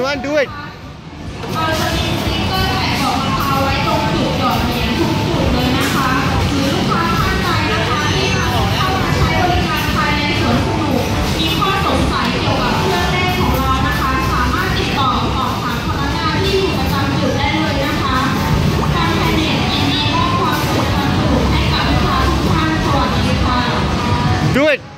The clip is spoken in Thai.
Nivaan, do it. เราจะมีสติ๊กเกอร์แปะบอกราคาไว้ตรงจุดหยอดเหรียญทุกจุดเลยนะคะหรือลูกค้าท่านใดนะคะที่เข้ามาใช้บริการภายในสวนสนุกมีข้อสงสัยเกี่ยวกับเครื่องเล่นของเรานะคะสามารถติดต่อสอบถามพนักงานที่อยู่ประจำจุดได้เลยนะคะทางแพนเน็ตยินดีมอบความสุขให้กับลูกค้าทุกท่านสวัสดีค่ะ Do it.